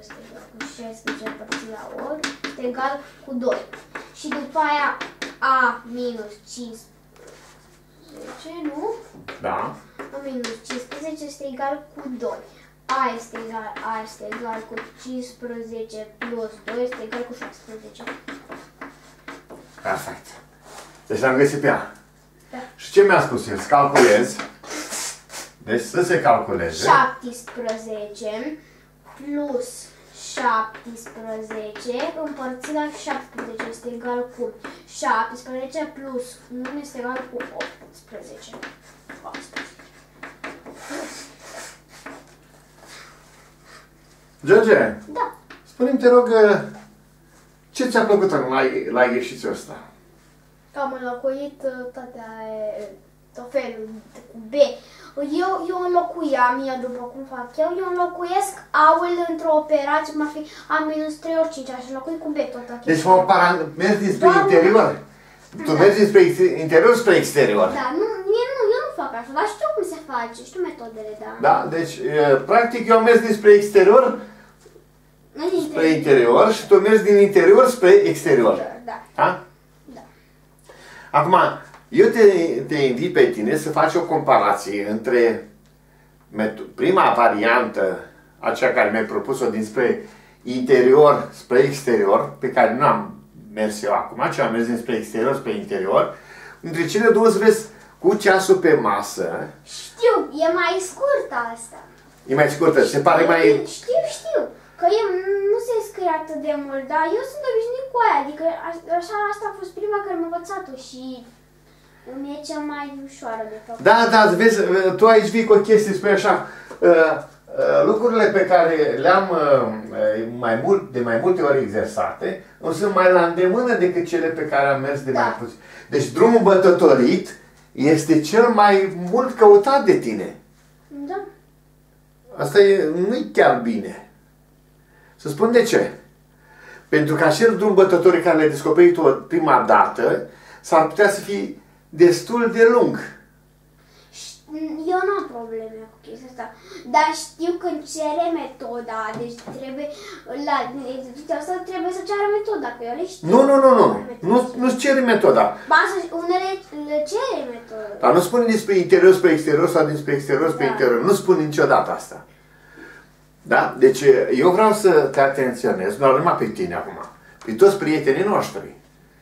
este egal cu 16 împărțit la 8 este egal cu 2. Și după aia a minus 15, nu? Da. A minus 15 este egal cu 2. A este egal cu 15 plus 2 este egal cu 16. Perfect. Deci l-am găsit pe A. Da. Și ce mi-a spus el? Să calculez. Deci să se calculeze. 17 plus 17 împărțit la 17 este egal cu 17 plus 1 este egal cu 18. George, Da. spune-mi, te rog, ce ți-a plăcut la exercițiul ăsta? Am înlocuit tot felul cu B. Eu înlocuiam, după cum fac eu înlocuiesc A-ul într-o operație, cum ar fi A minus 3 ori 5, aș înlocui cu B tot acest. Deci mergi dinspre interior? Tu mergi dinspre interior spre exterior? Da, eu nu fac așa, dar știu cum se face, știu metodele, da. Da, deci, practic, eu am mers dinspre exterior spre interior și tu mergi din interior spre exterior. Da. Da? Da. Acum, eu te invit pe tine să faci o comparație între prima variantă, aceea care mi-ai propus-o dinspre interior spre exterior, pe care nu am mers eu acum, ci am mers dinspre exterior spre interior, între cele două să vezi cu ceasul pe masă. Știu, e mai scurtă asta. E mai scurtă, se pare mai... Știu, că nu se scrie atât de mult, dar eu sunt obișnuit cu aia, adică așa asta a fost prima care m-a învățat-o și îmi e cea mai ușoară de făcut. Da, da, vezi, tu aici vii cu o chestie, spui așa, lucrurile pe care le-am de mai multe ori exersate, nu sunt mai la îndemână decât cele pe care am mers de mai puțin. Deci drumul bătătorit este cel mai mult căutat de tine. Da. Asta nu-i chiar bine. Să spun de ce. Pentru că acel drum bătătorit care l-ai descoperit o prima dată, s-ar putea să fie destul de lung. Eu nu am probleme cu chestia asta, dar știu când cere metoda, deci trebuie, la exercițiul ăsta trebuie să ceară metoda, că eu le știu. Nu-ți cere metoda. Ba, unele le cere metoda. Dar nu spune despre interior spre exterior sau dinspre exterior spre interior. Nu spun niciodată asta. Da? Deci eu vreau să te atenționez, nu numai pe tine acum, pe toți prietenii noștri.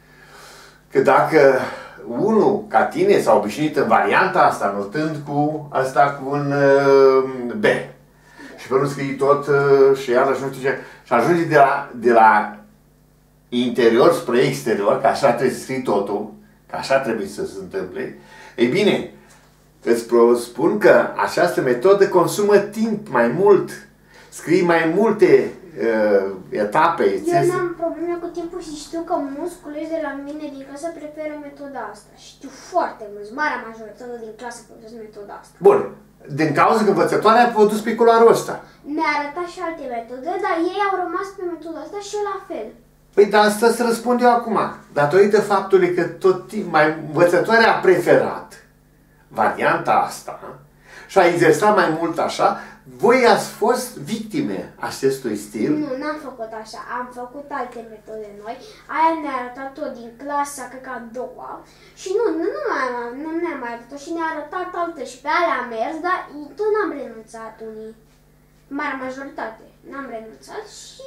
Că dacă unul ca tine s-a obișnuit în varianta asta, notând cu asta cu un B. Și pe urmă scrii tot și iarăși nu știu ce. Și ajungi de la interior spre exterior, că așa trebuie să scrii totul, că așa trebuie să se întâmple. Ei bine, îți spun că această metodă consumă timp mai mult. Scrii mai multe etape. Eu nu am probleme cu timpul și știu că mulți colegi de la mine din clasă preferă metoda asta. Știu foarte mulți, marea majoritate din clasă preferă metoda asta. Bun. Din cauza că învățătoarea a dus pe culoarul ăsta. Ne-a arătat și alte metode, dar ei au rămas pe metoda asta și eu la fel. Păi dar asta să răspund eu acum. Datorită faptului că învățătoarea a preferat varianta asta și a exersat mai mult așa, voi ați fost victime acestui stil? Nu, n-am făcut așa. Am făcut alte metode noi. Aia ne-a arătat-o din clasa, cred că a doua. Și nu ne-a mai arătat-o și ne-a arătat altă și pe alea am mers, dar tot n-am renunțat unii. Marea majoritate. N-am renunțat și...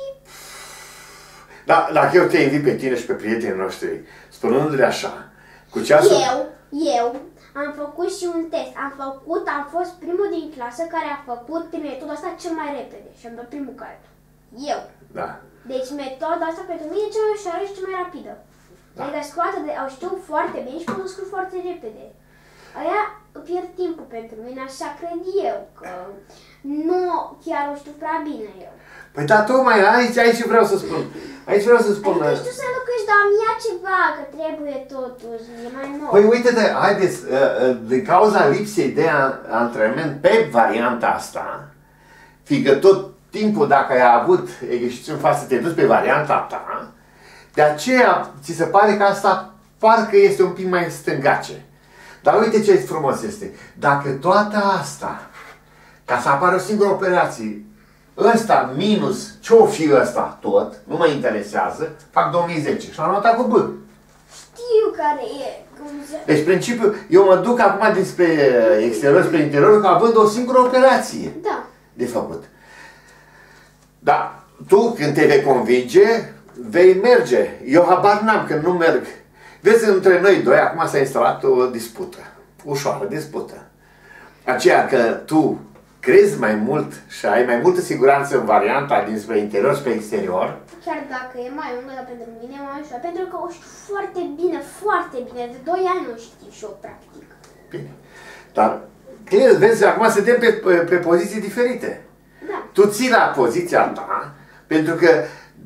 Da, dacă eu te invit pe tine și pe prietenii noștri, spunându-le așa, cu ceasul... Eu am făcut și un test. Am fost primul din clasă care a făcut metoda asta cel mai repede. Și am dat primul card. Eu. Da. Deci metoda asta pentru mine e cea mai ușoară și cea mai rapidă. Da. Adică scoate au știu foarte bine și pot scriu foarte repede. Aia pierd timpul pentru mine, așa cred eu, că nu chiar o știu prea bine eu. Păi da, tocmai aici vreau să spun. Aici vreau să spun... Adică știu să înlocuiești, dar mi ia ceva, că trebuie totuși, e mai nou. Păi uite-te, haideți, din cauza lipsei de antrenament pe varianta asta, fiindcă tot timpul dacă ai avut exercițiu în față, te duci pe varianta ta, de aceea ți se pare că asta parcă este un pic mai stângace. Dar uite ce frumos este. Dacă toată asta, ca să apară o singură operație, ăsta minus ce-o fi ăsta tot, nu mă interesează, fac 2010 și l-am notat cu B. Știu care e. Deci principiul, eu mă duc acum dinspre exterior spre interior că având o singură operație Da. de făcut. Da, tu când te vei convinge, vei merge. Eu habar n-am când nu merg. Vezi, între noi doi, acum s-a instalat o dispută. Ușoară dispută. Aceea că tu crezi mai mult și ai mai multă siguranță în varianta dinspre interior spre exterior. Chiar dacă e mai lungă, dar pentru mine e mai ușor. Pentru că o știu foarte bine. De 2 ani o știu și eu, practic. Bine. Dar, vezi, acum suntem pe poziții diferite. Da. Tu ții la poziția ta, pentru că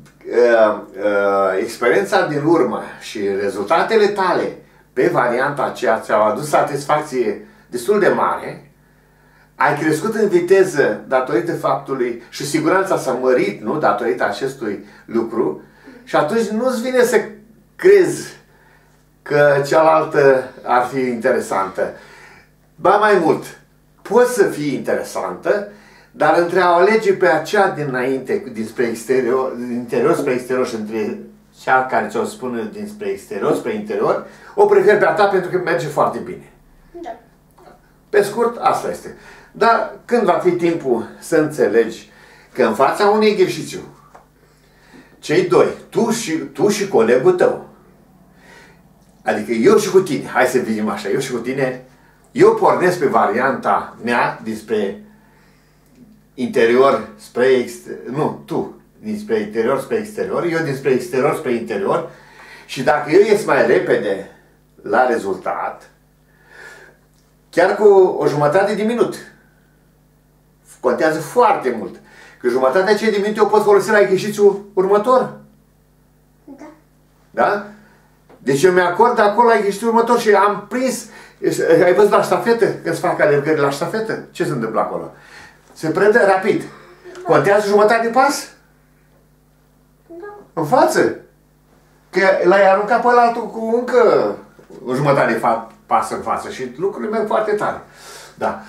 experiența din urmă și rezultatele tale pe varianta aceea ți-au adus satisfacție destul de mare, ai crescut în viteză datorită faptului și siguranța s-a mărit, nu? Datorită acestui lucru și atunci nu-ți vine să crezi că cealaltă ar fi interesantă. Ba mai mult, poți să fii interesantă, dar între a alege pe aceea dinainte, dinspre exterior, din interior spre exterior și între cea care ți-o spune dinspre exterior spre interior, o prefer pe a ta pentru că merge foarte bine. Da. Pe scurt, asta este. Dar când va fi timpul să înțelegi că în fața unui exercițiu, cei doi, tu și colegul tău, adică eu și cu tine, hai să vedem așa, eu și cu tine, eu pornesc pe varianta mea dinspre interior spre exterior, nu, tu, dinspre interior spre exterior, eu dinspre exterior spre interior și dacă eu ies mai repede la rezultat, chiar cu o jumătate de minut, contează foarte mult, că jumătatea aceea de minut eu pot folosi la exercițiul următor. Da. Da? Deci eu mi-acord acolo la exercițiul următor și am prins, ai văzut la ștafetă, când se fac alergări la ștafetă, ce se întâmplă acolo? Se predă rapid. Contează jumătate de pas? Da. În față. Că l-ai aruncat pe altul cu încă o jumătate de pas în față și lucrurile merg foarte tare. Da.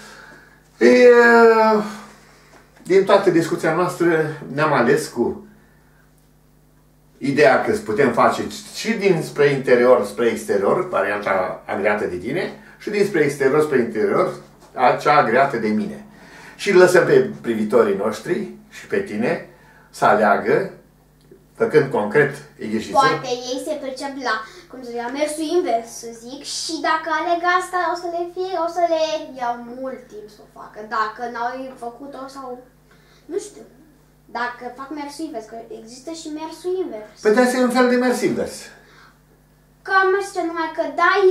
Din toată discuția noastră ne-am ales cu ideea că putem face și dinspre interior spre exterior, varianta agreată de tine, și dinspre exterior spre interior, cea agreată de mine. Și lăsăm pe privitorii noștri și pe tine să aleagă, făcând concret exercițiul. Poate ei se percep la mersul invers, să zic, și dacă aleg asta, o să le iau mult timp să o facă. Dacă n-au făcut-o sau, nu știu, dacă fac mersul invers, că există și mersul invers. Păi de asta e un fel de mers invers. Cam așa, numai că dai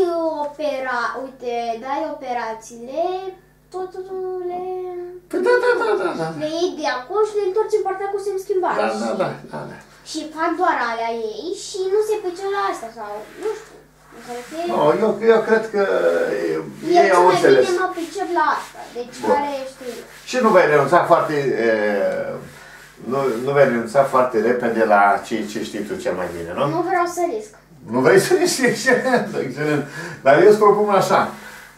operațiile, totul le... Păi da. Le iei de acolo și le întorci în partea cu semn schimbare. Da. Și fac doar alea ei și nu se pricep la asta sau, nu știu. Eu cred că ei au înțeles. Eu mă pricep la asta, deci care știu eu. Și nu vei renunța foarte... Nu vei renunța foarte repede la ce știi tu cel mai bine, nu? Nu vreau să risc. Nu vrei să risci? Excelent. Dar eu îți propun așa.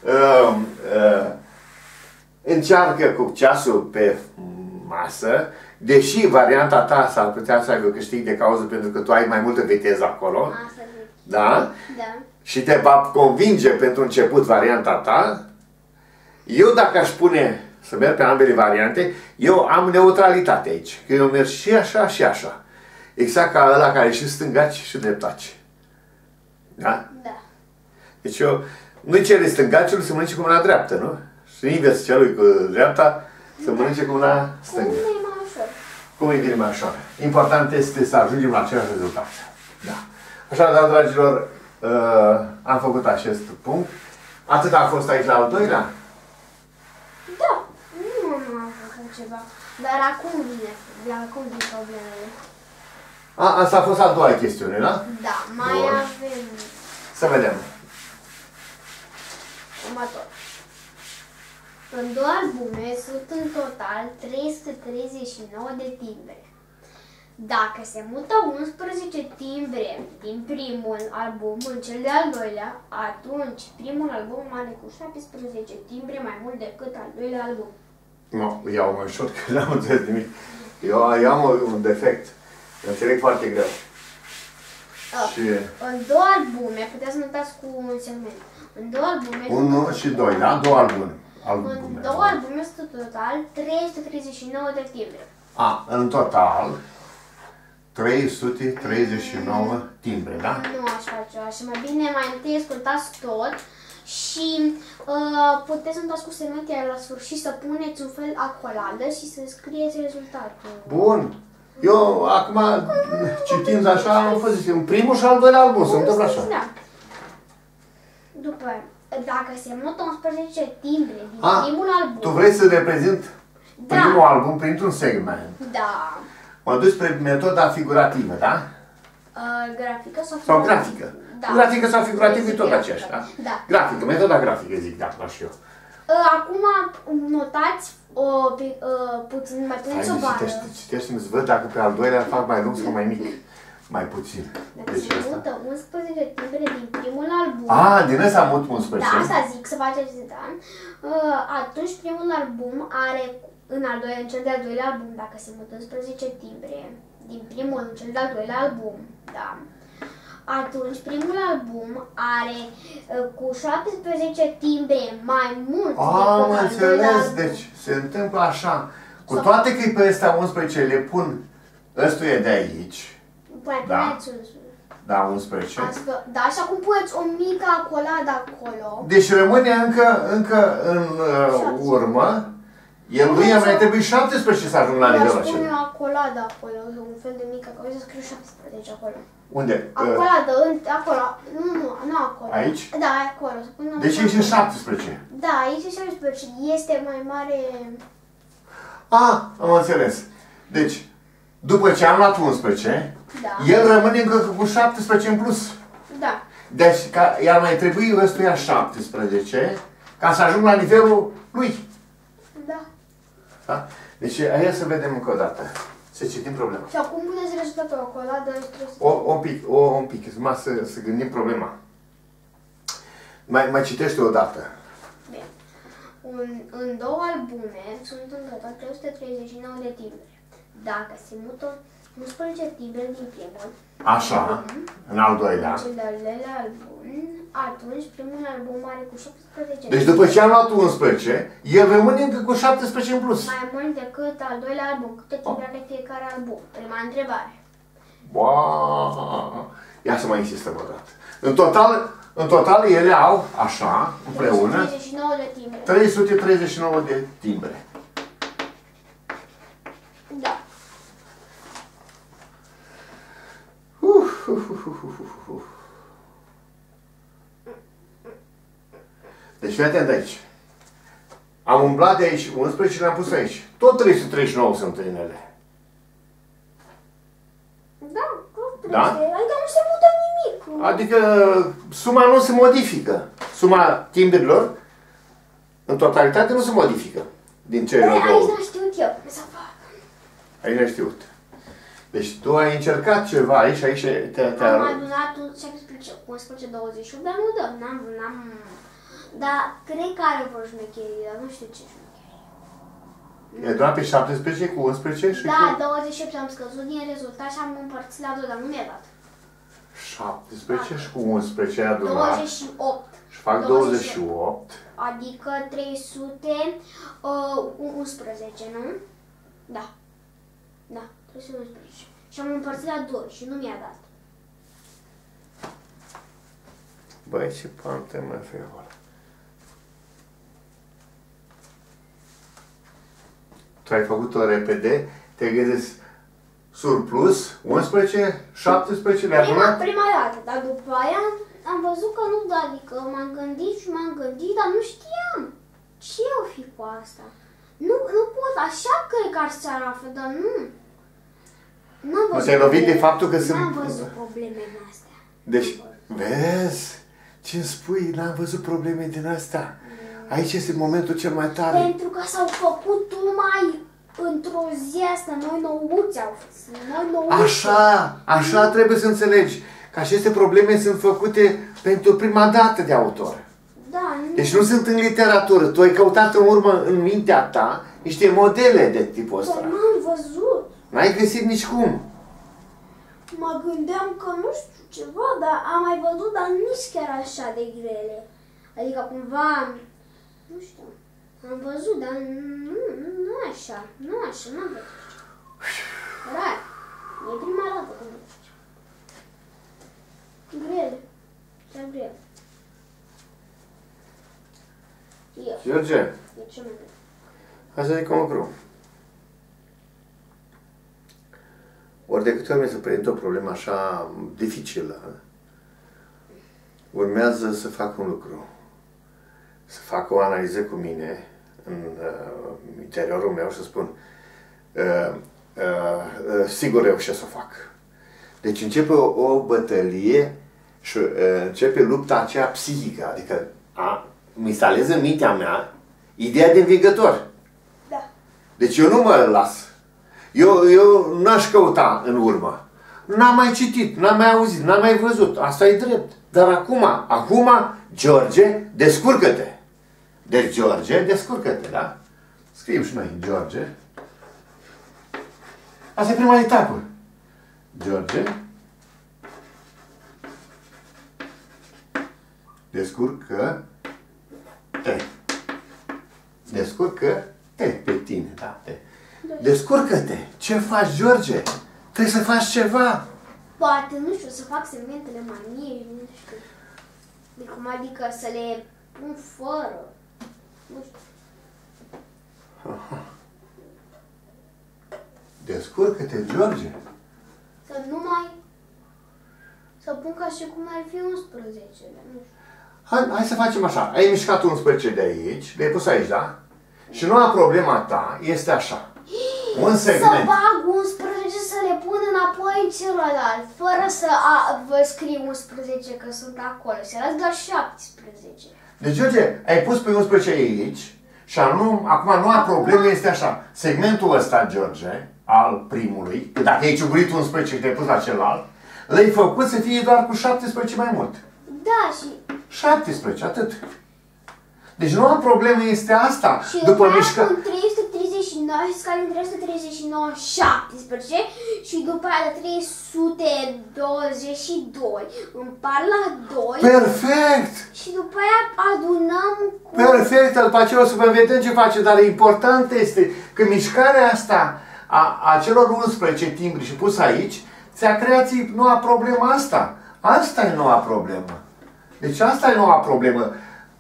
Încearcă cu ceasul pe masă, deși varianta ta s-ar putea să aibă câștig de cauză pentru că tu ai mai multă viteză acolo. Asta zic. Da? Da. Și te va convinge pentru început varianta ta. Eu dacă aș pune să merg pe ambele variante, eu am neutralitate aici. Că eu merg și așa și așa. Exact ca ăla care e și stângaci și dreptaci. Da? Da. Deci eu nu-i cere stângaciului să mănânce cu mâna dreaptă, nu? Și invers celui cu dreapta să mănânce cu mâna stângă. Cum e mai ușor? Cum e bine mai ușor. Important este să ajungem la același rezultat. Da. Așadar, dragilor, am făcut acest punct. Atât a fost aici la al doilea? Da. Nu am făcut ceva. Dar acum vin problemele. Asta a fost a doua chestiune, da? Da, mai Bun. avem Să vedem. următor. În 2 albume sunt în total 339 de timbre. Dacă se mută 11 timbre din primul album în cel de-al doilea, atunci primul album are cu 17 timbre mai mult decât al doilea album. Nu, iau mai ușor, că n-am înțeles nimic. Eu am un defect. Eu înțeleg foarte greu. Și... În două albume, puteți să notați cu un segment. În două albume... 1 și 2, da? Două albume. În două albume sunt total 339 de timbre. În total 339 timbre, da? Nu aș face așa. Mai bine mai întâi ascultați tot și puteți să notați cu segment, iar la sfârșit să puneți un fel acoladă și să scrieți rezultatul. Bun. Eu acum, citind așa, am fost în primul și al doilea album, se întâmplă așa. Da. După, dacă se mută 11 timbre din primul album... Tu vrei să reprezint primul album printr-un segment. Da. Mă duc spre metoda figurativă, da? Grafică sau grafică? Da. Grafică sau figurativă e tot aceeași, da? Da. Grafică, metoda grafică zic, da, la și eu. Acum notați puțin, mai puneți o bară. Citește-mi, îți văd dacă pe al doilea fac mai lung sau mai mic. Mai puțin. Dacă se mută 11 timbre din primul album... Din ăsta mut 11. Da, asta zic, să faceți, da. Atunci primul album are, în cel de-al doilea album, dacă se mută 11 timbre din primul în cel de-al doilea album, da. Atunci primul album are cu 17 timbre mai mult decât Am înțeles, deci se întâmplă așa. Cu toate că e pe ăsta 11 le pun ăstuia de aici. Mai puneți 11. Da, 11. Da, și acum puneți o mică acoladă acolo. Deci rămâne încă în urmă. Lui mai trebuie 17 să ajung la nivelul acela. Pune o acoladă acolo, un fel de mică, acolo să scriu 17 acolo. Unde? Acoladă, acolo. Nu acolo. Aici? Da, acolo. Deci aici e 17. Da, aici e 17. Este mai mare... Am înțeles. Deci, după ce am luat 11, da, el rămâne încă cu 17 în plus. Da. Deci, iar mai trebuie ăstuia 17 ca să ajung la nivelul lui. Da. Da? Deci, hai să vedem încă o dată. Să citim problema. Și acum puneți rezultatul acolo, Un pic, să gândim problema. Mai citește o dată. Bine. În două albume sunt în total 339 de timbre. Dacă se mută 11 timbre din primul Așa, în al doilea. În cel de-al doilea album, atunci primul album are cu 17. Deci după ce am luat 11, el rămâne încă cu 17 în plus. Mai mult decât al doilea album. Câte timbre are fiecare album? Prima întrebare. Ia să mai insistăm o dată. În total ele au, așa, împreună, 339 de timbre. 339 de timbre. Da. Deci fii atent aici. Am umblat de aici 11 și le-am pus aici. Tot 339 sunt în ele. Da, tot da? Adică nu se mută nimic. Adică suma nu se modifică. Suma timbrilor în totalitate nu se modifică. Din cele două. Aici n-am știut eu cum să fac. Aici n-ai știut. Deci tu ai încercat ceva aici, Am adunat 17, 11, 28, dar nu dă, n-am... Dar cred că are vreo șmecherie, dar nu știu ce șmecherie. E doar pe 17 cu 11 și da, cu... 28 am scăzut din rezultat și am împărțit la 2, dar nu mi-a dat. 17 și cu 11 ai adunat. 28. Și fac 28. Adică 311, nu? Da. Da, 311. Și am împărțit la 2 și nu mi-a dat. Băi, ce pantă mă feoară. Tu ai făcut-o repede, te găsesc surplus, 11, 17 le-a adunat? Prima dată, dar după aia am văzut că nu, adică m-am gândit și m-am gândit, dar nu știam. Ce o fi cu asta? Nu pot, așa cred că ar să arată, dar nu. Nu te-ai lovit de faptul că sunt... N-am văzut probleme din astea. Deci, vezi? Ce-mi spui? N-am văzut probleme din astea. Aici este momentul cel mai tare. Pentru că s-au făcut numai într-o zi asta, noi nouți au fost. Așa trebuie să înțelegi. Că aceste probleme sunt făcute pentru prima dată de autor. Da, nu. Deci nu sunt în literatură. Tu ai căutat în urmă în mintea ta niște modele de tipul ăsta. Dar n-am văzut. N-ai găsit nici cum. Mă gândeam că nu știu ceva, dar am mai văzut, dar nici chiar așa de grele. Adică cumva, nu știu, am văzut, dar nu așa, n-am văzut. Rar, e prima dată când văd așa. Grele, chiar grele. George, E ce mai greu. hai să zic un lucru. Ori de câte ori mi se prezintă o problemă așa dificilă, urmează să fac un lucru. Să fac o analiză cu mine în interiorul meu și să spun sigur reușesc să o fac. Deci începe o bătălie și începe lupta aceea psihică, adică îmi instalez în mintea mea ideea de învingător. Da. Deci eu nu mă las. Eu n-aș căuta în urmă. N-am mai citit, n-am mai auzit, n-am mai văzut. Asta e drept. Dar acum, George, descurcă-te. Deci, George, descurcă-te, da? Scriem și noi, George. Asta e prima etapă. George, descurcă-te. Descurcă-te pe tine, da? Descurcă-te! Ce faci, George? Trebuie să faci ceva! Poate, nu știu, să fac segmentele mai mici, nu știu. De cum adică să le pun fără. Nu știu. Descurcă-te, George! Să nu mai... Să pun ca și cum ar fi 11-le, nu știu. Hai să facem așa. Ai mișcat 11 de aici, le-ai pus aici, da? Și noua problema ta este așa. Un segment. Să bag 11 să le pun înapoi în celălalt, fără să vă scriu 11 că sunt acolo. Se las doar 17. Deci, George, ai pus pe 11 aici și acum noua problemă este așa. Segmentul ăsta, George, al primului, că dacă ai ciugurit 11 și te-ai pus la celălalt, l-ai făcut să fie doar cu 17 mai mult. Da, și... 17, atât. Deci noua problemă este asta. Și după aia mișcă... cu 339 și scalăm 339, 17 și după aia de 322 împart la 2. Perfect! Și după aia adunăm cu... Perfect, după aceea o să vă vedem ce face, dar important este că mișcarea asta a celor 11 timbri și pus aici, ți-a creat noua problemă asta. Asta e noua problemă. Deci asta e noua problemă.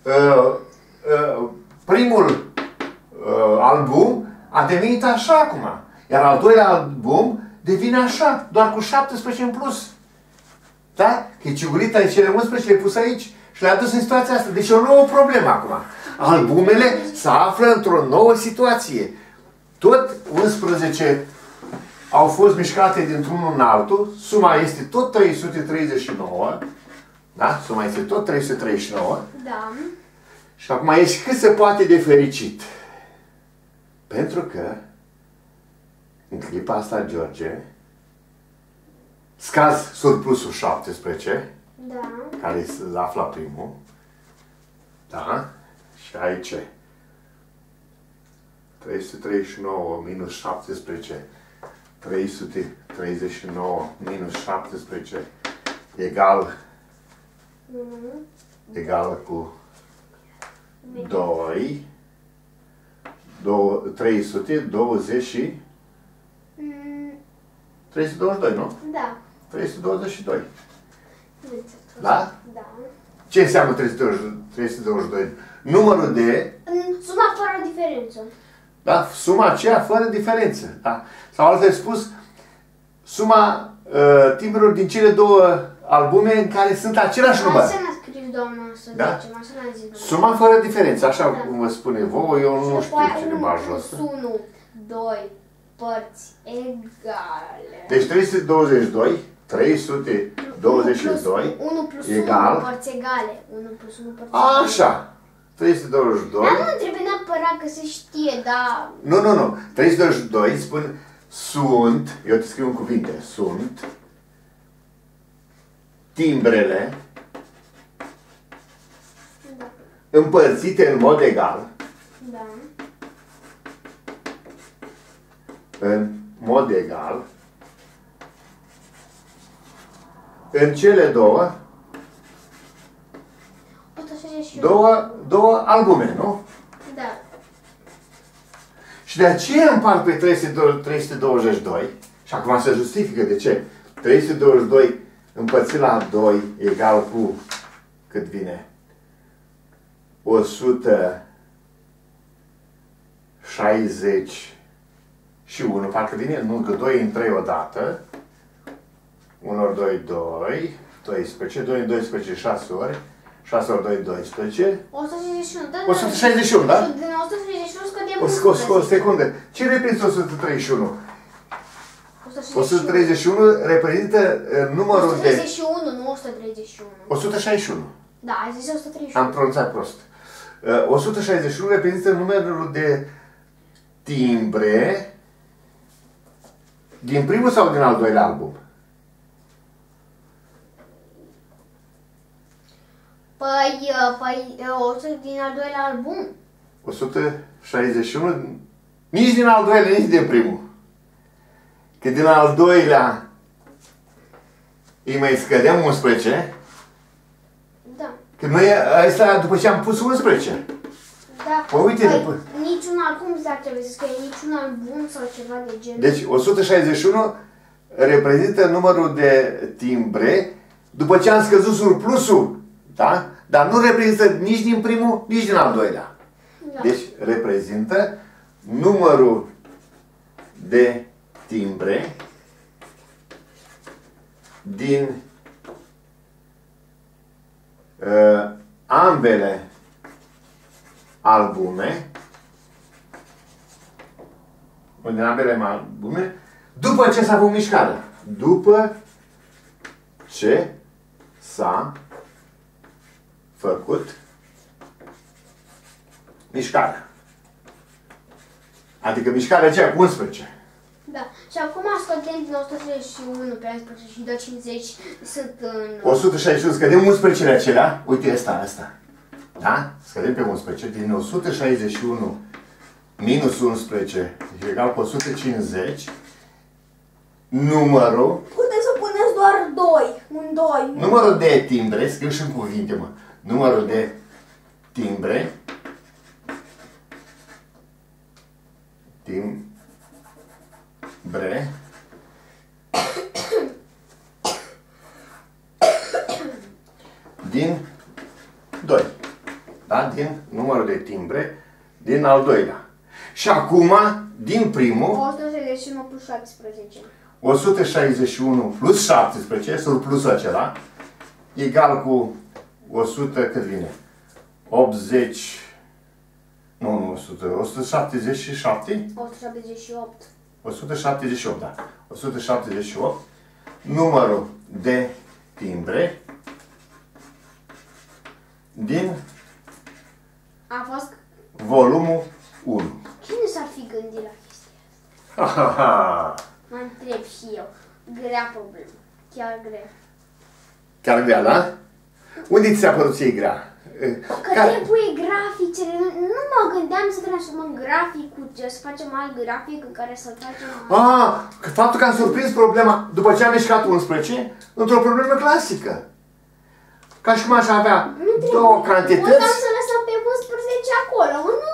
Primul album a devenit așa acum. Iar al doilea album devine așa, doar cu 17 în plus. Da? Că e ciugurit aici, cele 11 le-ai pus aici și le-a dus în situația asta. Deci e o nouă problemă acum. Albumele se află într-o nouă situație. Tot 11 au fost mișcate dintr-unul în altul. Suma este tot 339. Da? Suma este tot 339. Da. Și acum ești cât se poate de fericit. Pentru că în clipa asta, George, scazi surplusul 17, Da. care se află primul. Da? Și aici 339 minus 17, 339 minus 17 egal cu 2, 320 322, nu? Da. 322. Da? Da. Ce înseamnă 322? Numărul de... Suma fără diferență. Da? Suma aceea fără diferență. Da? Sau altfel spus, suma timbrilor din cele două albume în care sunt același număr. Așa ne-a scris domnul să Da? zicem, așa ne-a zis domnul. Suma fără diferență, așa Da. cum vă spune vouă, eu nu știu ce limbajul ăsta. 1, 2 părți egale. Deci 322, 322 1 plus 1 egal. părți egale. 1 plus 1 părți egale. Așa. 322. Dar nu trebuie neapărat că se știe, dar... Nu. 322 spun sunt, eu te scriu în cuvinte, sunt timbrele Da. împărțite în mod egal Da. în mod egal în cele două 161. două albume, nu? Da. Și de aceea împart pe 322 și acum se justifică de ce. 322 împărțit la 2 egal cu cât vine? 161, parcă vine, nu, că 2 în 3 odată. 1 ori 2, 2, 12, 2 în 12, 6 ori, 6 ori 2, 12. 161, da? 161, da? Și din 161 scădem O secundă. Ce reprezintă 131? 131 reprezintă numărul 131, nu 131. 161. Da, ai zis 131. Am pronunțat prost. 161 reprezintă numărul de timbre din primul sau din al doilea album? Păi, 100 din al doilea album. 161, nici din al doilea, nici din primul. Că din al doilea îi mai scădem 11. Da. Că noi, ăsta după ce am pus 11. Da. Păi uite, păi, după... niciun album s-ar trebui să scrie niciun album sau ceva de genul. Deci 161 reprezintă numărul de timbre după ce am scăzut surplusul. Da? Dar nu reprezintă nici din primul, nici din al doilea. Da. Deci reprezintă numărul de timbre din ambele albume, din ambele albume, după ce s-a făcut mișcarea. După ce s-a făcut mișcarea. Adică mișcarea aceea cu 11. Da. Și acum scădem din 131 pe 11 și 250 sunt în... 161, scădem 11 acelea. Uite asta. Da? Scădem pe 11. Din 161 minus 11 e egal cu 150. Numărul... Puteți să puneți doar 2. Un 2. Numărul de timbre, scriu și în cuvinte, mă. Numărul de timbre din 2. Da? Din numărul de timbre din al doilea. Și acum, din primul, 161 plus 17. 161 plus 17, surplusul acela, egal cu 100, cât vine? 80, nu, 100, 177? 178. 178, da. 178, numărul de timbre din A fost... volumul 1. Cine s-ar fi gândit la chestia asta? Ha, ha, ha. Mă întreb și eu. Grea problemă. Chiar grea. Chiar grea, da? Unde ți s-a părut ție grea? Că trebuie graficele. Nu mă gândeam să transformăm graficul, să facem alt grafic în care să-l facem... Faptul că am surprins problema, după ce am mișcat 11, într-o problemă clasică. Ca și cum aș avea două cantități... Puteam să lăsăm pe 11 acolo.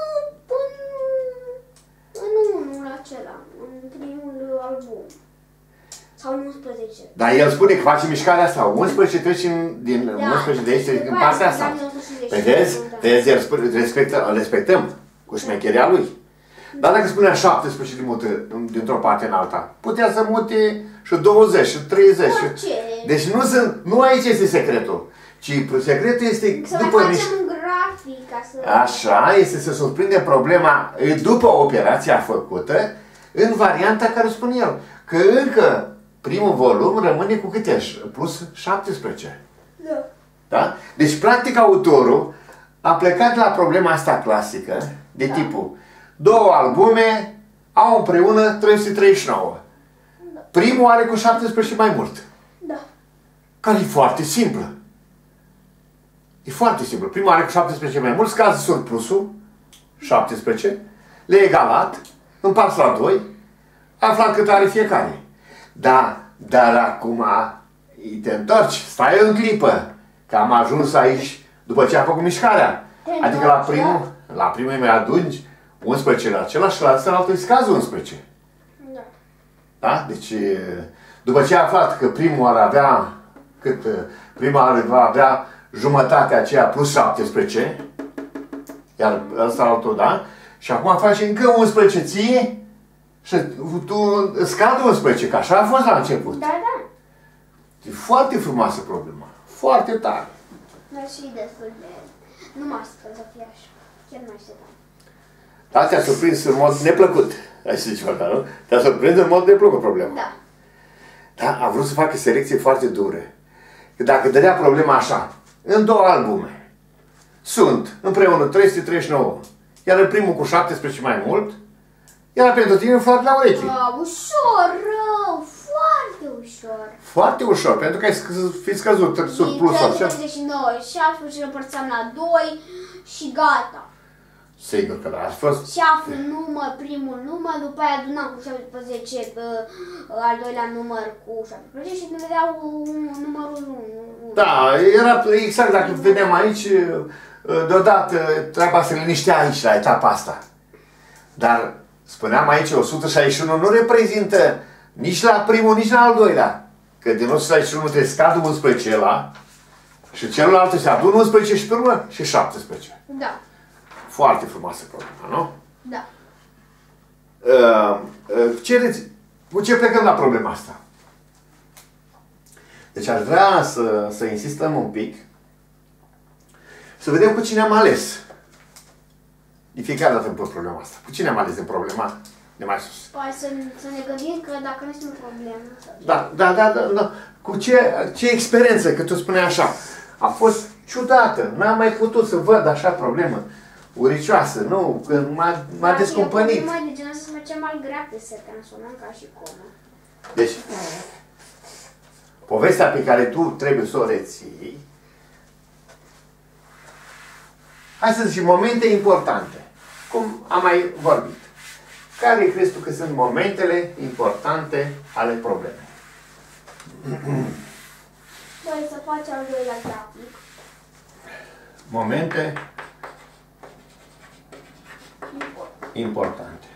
În unul acela. În primul album. Sau 11. Dar el spune că face mișcarea asta. 11 trecem din 11 de aici, în partea asta. Păi vezi, el spune, respectăm cu șmecheria lui. Dar dacă spunea 17 dintr-o parte în alta, putea să mute și 20 și 30. Deci nu aici este secretul. Ci secretul este să după mai facem un grafic ca să... Așa, este să surprinde problema după operația făcută în varianta care spune el. Că încă primul volum rămâne cu câte? Plus 17. Da. Da? Deci, practic, autorul a plecat la problema asta clasică, de tipul două albume au împreună 339. Da. Primul are cu 17 mai mult. Da. Care e foarte simplă. E foarte simplu. Primul are cu 17 mai mult, scade surplusul, 17, le egalat, împarți la 2, aflat cât are fiecare. Da, dar acum te întorci, stai în clipă, că am ajuns aici după ce a făcut mișcarea. Adică la primul îi mai adungi 11 la același și la celălalt îi scazi 11. Da. Da? Deci, după ce a aflat că primul ar avea, prima va avea jumătatea aceea plus 17, iar ăsta altul, da? Și acum faci încă 11 ție și tu scad 11, că așa a fost la început. Da, da. E foarte frumoasă problema. Foarte tare. Dar și destul de... Nu m-aș să fie așa. Chiar nu așteptam. Da, te-a surprins în mod neplăcut. Hai să zici așa, nu? Te-a surprins în mod neplăcut problema. Da. Da, a vrut să facă selecție foarte dure. Că dacă dădea problema așa, în 2 albume, sunt împreună 339, iar în primul cu 17 mai mult, iar pentru tine foarte la ureche. Ușor, rău, foarte ușor. Foarte ușor, pentru că ai fi scăzut sub plus așa. 39 și altfel și împărțeam la 2 și gata. Sigur că da, a fost... Și aflu număr, primul număr, după aia adunam cu 17 al doilea număr cu 17 și ne dădeau numărul 1. Da, era exact, dacă vedeam aici, deodată treaba se liniștea aici, la etapa asta. Dar, spuneam aici, 161 nu reprezintă nici la primul, nici la al doilea. Că din 161 te scad 11 ăla și celălalt se adună 11 și pe urmă și 17. Da. Foarte frumoasă problema, nu? Da. Cu ce plecăm la problema asta? Deci aș vrea să insistăm un pic, să vedem cu cine am ales. De fiecare dată îmi pun problema asta. Cu cine am ales în problema de mai sus? Păi să ne gândim că dacă nu știu problemă. Da. Cu ce experiență, că tu spuneai așa, a fost ciudată, n-am mai putut să văd așa problemă uricioasă, nu, că m-a descumpănit. Mai de genul să facem mai grea să se transformăm ca și comă. Deci, povestea pe care tu trebuie să o reții, hai să zici, momente importante, cum am mai vorbit. Care crezi tu că sunt momentele importante ale problemei? Păi să faci al doilea grafic. Momente importante.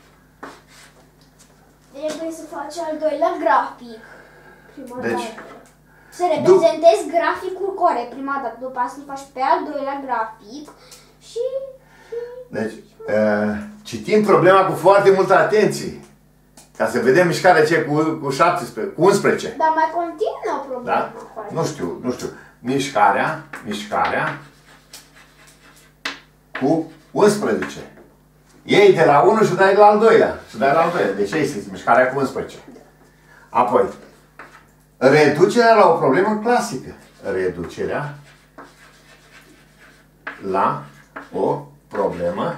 Trebuie să faci al doilea grafic. Prima Deci, dată. Să reprezentezi graficul corect prima dată. După asta să faci pe al doilea grafic și... Deci, citim problema cu foarte multă atenție. Ca să vedem mișcarea aceea cu 17, cu 11. Dar mai continuă problema. Da? Nu știu. Mișcarea cu 11. Iei de la 1 și dai la al doilea. Deci este mișcarea cu 11. Apoi, reducerea la o problemă clasică. Reducerea la o problemă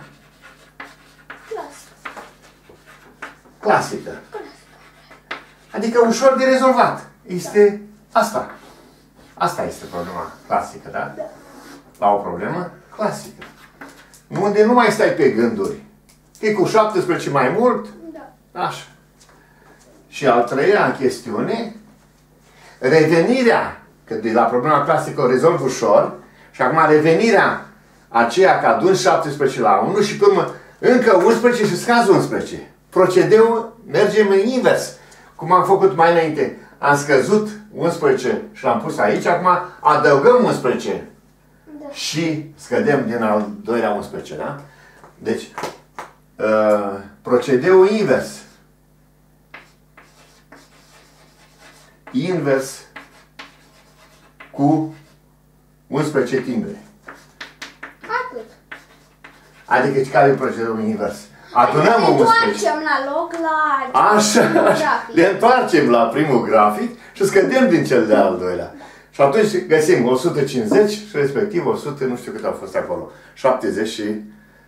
clasică. Adică ușor de rezolvat. Este asta. Asta este problema clasică, da? La o problemă clasică. Unde nu mai stai pe gânduri. E cu 17 mai mult? Da. Așa. Și al treilea în chestiune, revenirea, că de la problema clasică o rezolv ușor, și acum revenirea aceea că adun 17 la 1 și pe urmă încă 11 și scazi 11. Procedeul mergem în invers. Cum am făcut mai înainte. Am scăzut 11 și l-am pus aici, acum adăugăm 11. Da. Și scădem din al doilea 11, da? Deci, procedeul invers. Invers cu 11 timbre. Atât. Adică care e procedeul invers? Adunăm Ne 11. întoarcem la loc la Așa, grafic. ne întoarcem la primul grafic și scădem din cel de-al doilea. Și atunci găsim 150 și respectiv 100, nu știu cât a fost acolo, 70 și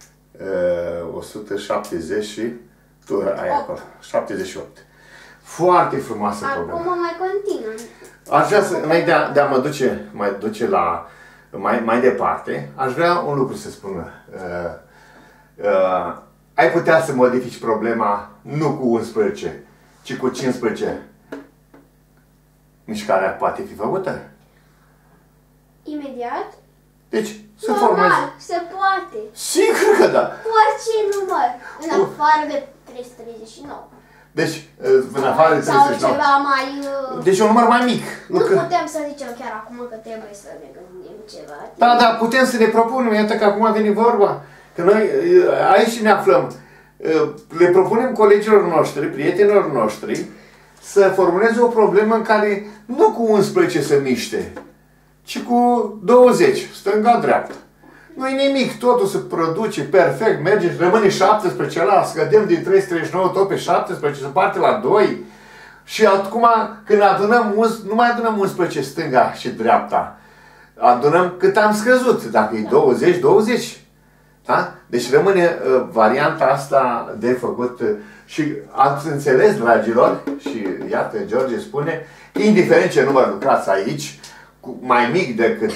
170 și tu ai acolo, 78. Foarte frumoasă problemă. Acum mai continuă. Aș vrea să, înainte de a mă duce la mai departe, aș vrea un lucru să spun. ai putea să modifici problema nu cu 11, ci cu 15. Mișcarea poate fi făcută? Imediat? Deci, să Normal, formezi. se poate. Sigur că da. Cu orice număr, în afară de 339. Deci, în afară de Sau 339. ceva mai... Deci un număr mai mic. Nu putem să zicem chiar acum că trebuie să ne gândim ceva. Da, da, putem să ne propunem, iată că acum vine vorba. Că noi aici ne aflăm. Le propunem colegilor noștri, prietenilor noștri, să formuleze o problemă în care nu cu 11 se miște, ci cu 20, stânga-dreapta. Nu-i nimic, totul se produce perfect, merge, rămâne 17 la, scădem din 339 tot pe 17, se parte la 2. Și acum, când adunăm, nu mai adunăm 11 stânga și dreapta, adunăm cât am scăzut, dacă e 20, 20. Da? Deci rămâne varianta asta de făcut și ați înțeles, dragilor, și iată, George spune, indiferent ce număr lucrați aici, mai mic decât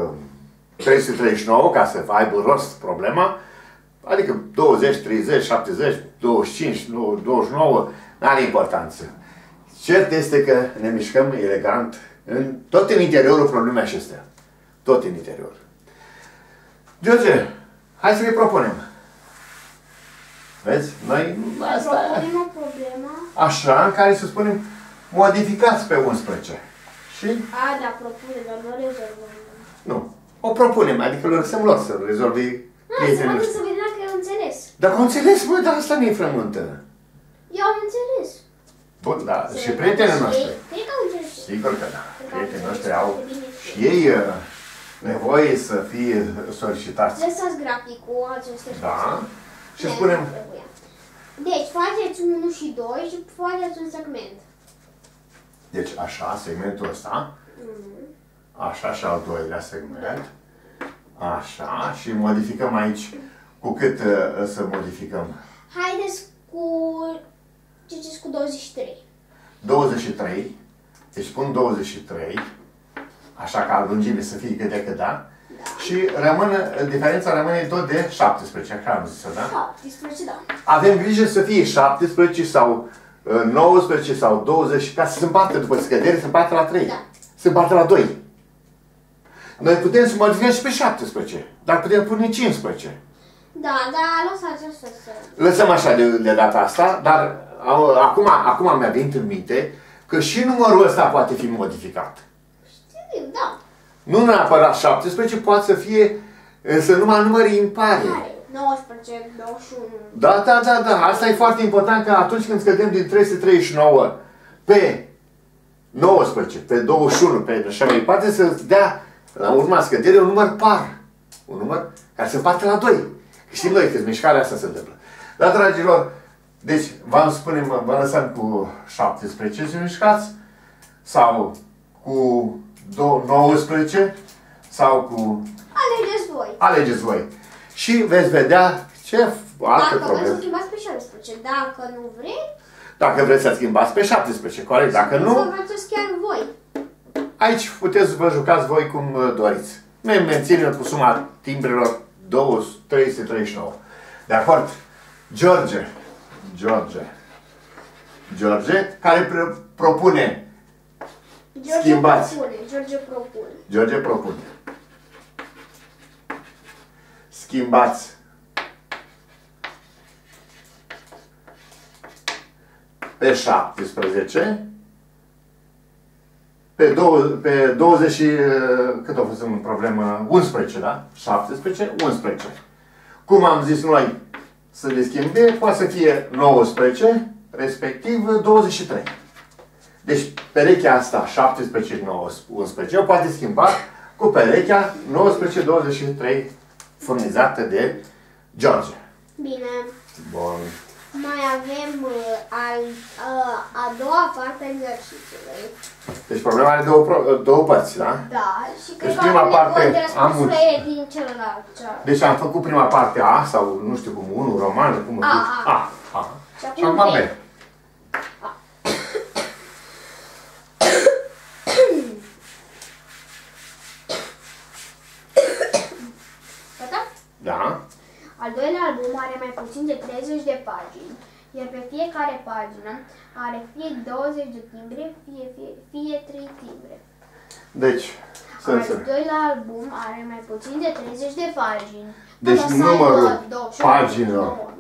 339, ca să aibă rost problema, adică 20, 30, 70, 25, 29, n-are importanță. Cert este că ne mișcăm elegant, tot în interiorul problemei acestea. Tot în interior. George, hai să le propunem. Vezi? Noi asta propunem o problemă. așa, în care să spunem, modificați pe 11. Și? A, da, propune, dar nu rezolvăm. Nu. O propunem, adică le lăsăm lor să rezolvi prietenii Să noștri. vedem dacă eu înțeles. Dacă au înțeles, bă, dar asta ne-i frământă. Eu am înțeles. Bun, da, și prietenii noștri. Cred că au înțeles. Sigur că da. Prietenii noștri au și ei nevoie să fie solicitați. Lăsați graficul acestei Da. Și Ne, spunem, nu trebuia. Deci, faceți 1 și 2 și faceți un segment. deci așa, segmentul ăsta. Așa și al doilea segment. Așa, și modificăm aici. Cu cât să modificăm? Haideți cu... Ce zici cu 23? 23. Deci pun 23. Așa ca lungime să fie cât de cât, da? Și diferența rămâne tot de 17, așa am zis-o, da? 17, da. Avem grijă să fie 17 sau 19 sau 20, ca să se împartă după scădere, se împartă la 3. Da. Se împartă la 2. Noi putem să modificăm și pe 17, dar putem pune 15. Da, da, lăsați asta să... Lăsăm așa de data asta, dar acum mi-a venit în minte că și numărul ăsta poate fi modificat. Știu, da. Nu neapărat 17, poate să fie, să numai numării impare. 19, 21... Da, da, da, da. Asta e foarte important, că atunci când scădem din 339 pe 19, pe 21, pe așa mai departe, să dea la urma scăderii un număr par. Un număr care se împarte la 2. Că știm noi că mișcarea asta se întâmplă. Da, dragilor, deci vă lăsăm cu 17 să mișcați, sau cu 19, sau cu... Alegeți voi. Alegeți voi. Și veți vedea ce alte Dacă vreți să probleme. schimbați pe 16, dacă nu vreți, Dacă vreți să schimbați pe 17, corect. Dacă să nu, faceți chiar voi. aici puteți să vă jucați voi cum doriți. Noi menținem cu suma timbrelor 339. De acord? George, care propune. Schimbați. George propune. Schimbați. Pe 17. Pe 20 și... Cât a fost în problemă? 11, da? 17, 11. Cum am zis noi să le schimbe, poate să fie 19, respectiv 23. Deci perechea asta, 17, 11, o poate schimba cu perechea 19-23 furnizată de George. Bine. Bun. Mai avem a doua parte a exercițiului. Deci problema are două părți, da? Da, și cred Deci că prima are parte nevoie de am răspunsurile din celălalt. Deci am făcut prima parte A, sau nu știu cum, 1, romană, cum o zici? A. Și acum B. Gata? Da. Al doilea, al album are mai puțin de 30 de pagini, iar pe fiecare pagină are fie 20 de timbre, fie 3 timbre. Deci, Al doilea album are mai puțin de 30 de pagini. Deci numărul paginilor,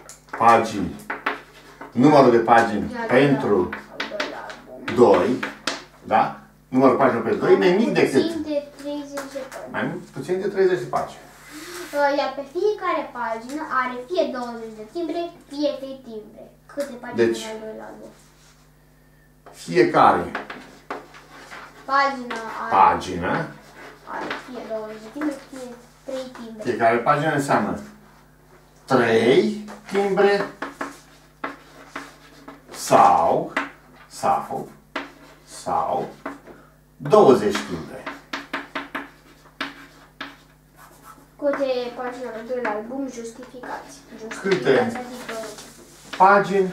numărul de pagini pentru 2, da? Numărul paginilor pe 2 e mai mic decât... Puțin de 30 de pagini. Mai puțin de 30 de pagini. Iar pe fiecare pagină are fie 20 de timbre, fie 3 timbre. Câte pagini deci, al doilea album? Fiecare pagină are fie 20 de timbre, fie 3 timbre. Fiecare pagină înseamnă 3 timbre sau 20 timbre. Câte pagini al doilea album justificați? Câte adică pagini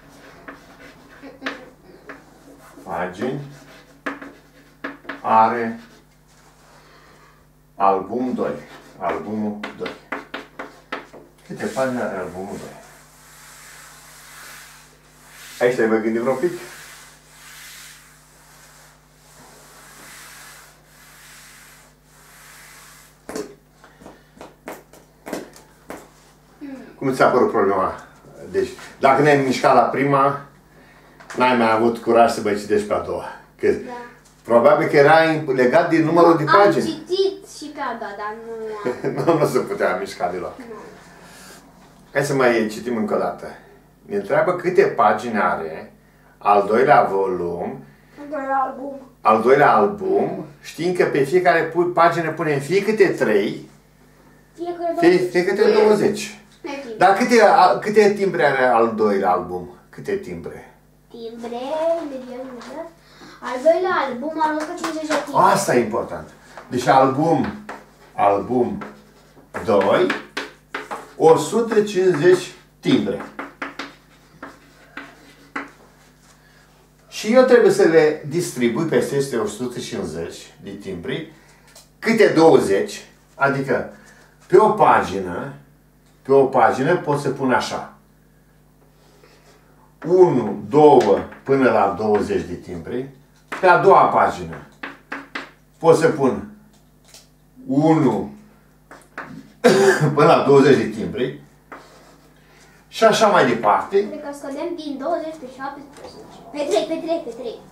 are album 2? Albumul 2. Câte pagini are albumul 2? Aici te-ai mai gândit vreo pic? Cum ți-a părut problema? Deci, dacă ne-ai mișcat la prima, n-ai mai avut curaj să mai citești pe a doua. Că probabil că era legat din numărul de pagini. Am citit și pe a doua, dar nu... Nu se putea mișca deloc. Hai să mai citim încă o dată. Ne întreabă câte pagini are al doilea volum, al doilea album, știind că pe fiecare pagină punem fie câte 3, fie câte 20. Dar câte timbre are al doilea album? Câte timbre? Timbre, al doilea album are 150 de timbre. Asta e important. Deci album 2, 150 timbre. Și eu trebuie să le distribui peste aceste 150 de timbri, câte 20, adică pe o pagină pot să pun așa. 1, 2 până la 20 de timbri. Pe a doua pagină pot să pun 1 până la 20 de timbri. Și așa mai departe. Cred că scădem din 20 pe 17. Pe 3.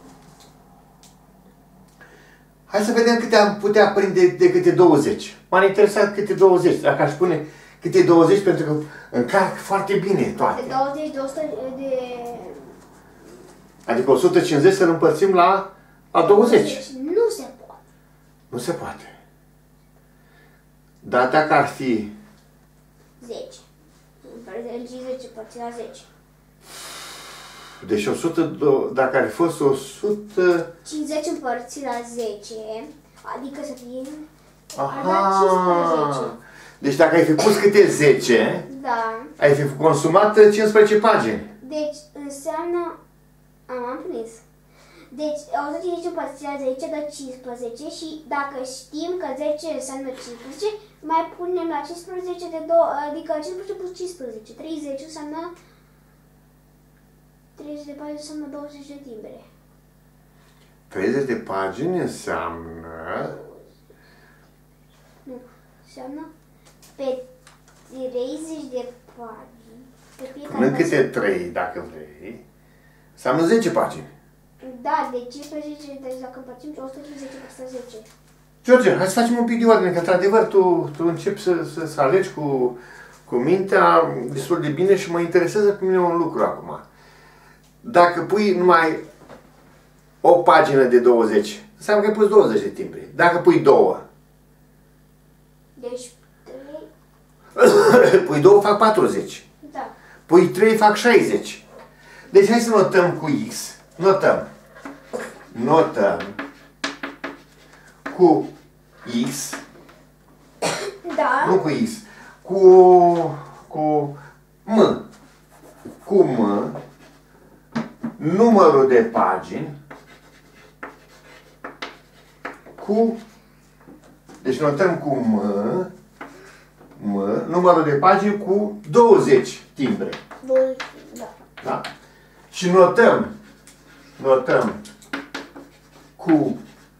Hai să vedem câte am putea prinde de câte 20. M-ar interesa câte 20. Dacă aș pune câte 20, pentru că încarc foarte bine toate. De 20 de 100 de... Adică 150 să-l împărțim la 20. Nu se poate. Nu se poate. Dar dacă ar fi 10. Împărțim 10 părți la 10. Deci 100, dacă ar fi fost 100... 50 împărțit la 10, adică să fie... Aha! Deci dacă ai fi pus câte 10, da, ai fi consumat 15 pagini. Deci înseamnă... Am prins. Deci 150 împărțit la 10 dă 15 și dacă știm că 10 înseamnă 15, mai punem la 15 de 2, adică 15 plus 15, 30 înseamnă... 30 de pagini înseamnă 20 de timbre. 30 de pagini înseamnă... Nu, înseamnă pe 30 de pagini. Până câte 3, dacă vrei, înseamnă 10 pagini. Da, de 15, deci dacă împărțim 150 peste 10. George, hai să facem un pic de ordine, că într-adevăr tu începi să alegi cu mintea destul de bine și mă interesează pe mine un lucru acum. Dacă pui numai o pagină de 20, înseamnă că ai pus 20 de timbri. Dacă pui 2, deci 3... pui 2 fac 40. Da. Pui 3 fac 60. Deci hai să notăm cu X. Notăm cu X. Da. Nu cu X. Cu M. Cu M. Numărul de pagini. Deci notăm cu M. numărul de pagini cu 20 timbre. 20, da. Da? Și notăm cu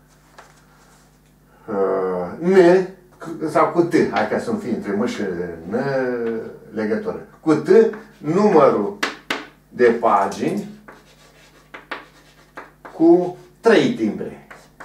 N sau cu T, hai ca să nu fie între M și N legătură. Cu T, numărul de pagini cu 3 timbre.